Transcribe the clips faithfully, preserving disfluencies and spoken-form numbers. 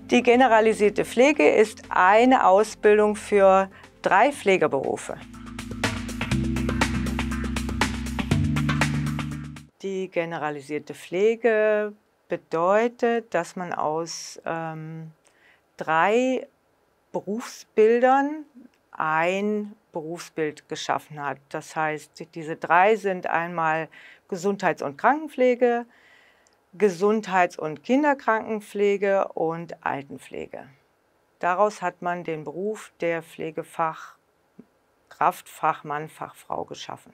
Die generalisierte Pflege ist eine Ausbildung für drei Pflegeberufe. Die generalisierte Pflege bedeutet, dass man aus ähm, drei Berufsbildern ein Berufsbild geschaffen hat. Das heißt, diese drei sind einmal Gesundheits- und Krankenpflege, Gesundheits- und Kinderkrankenpflege und Altenpflege. Daraus hat man den Beruf der Pflegefachkraft, Fachmann, Fachfrau geschaffen.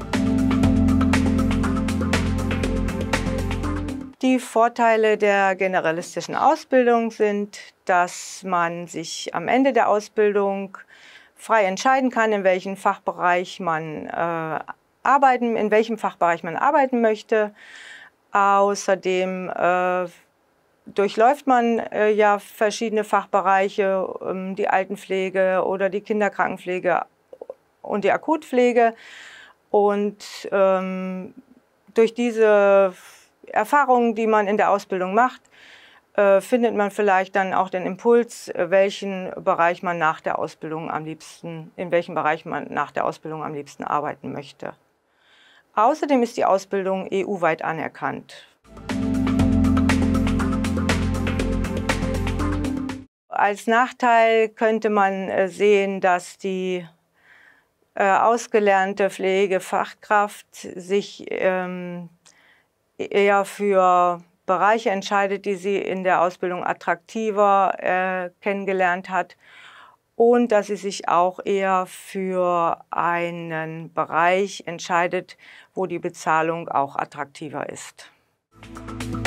Die Vorteile der generalistischen Ausbildung sind, dass man sich am Ende der Ausbildung frei entscheiden kann, in welchem Fachbereich man äh, arbeiten, in welchem Fachbereich man arbeiten möchte. Außerdem äh, durchläuft man äh, ja verschiedene Fachbereiche, ähm, die Altenpflege oder die Kinderkrankenpflege und die Akutpflege. Und ähm, durch diese Erfahrungen, die man in der Ausbildung macht, äh, findet man vielleicht dann auch den Impuls, welchen Bereich man nach der Ausbildung am liebsten, in welchem Bereich man nach der Ausbildung am liebsten arbeiten möchte. Außerdem ist die Ausbildung E U-weit anerkannt. Als Nachteil könnte man sehen, dass die äh, ausgelernte Pflegefachkraft sich ähm, eher für Bereiche entscheidet, die sie in der Ausbildung attraktiver äh, kennengelernt hat, und dass sie sich auch eher für einen Bereich entscheidet, wo die Bezahlung auch attraktiver ist.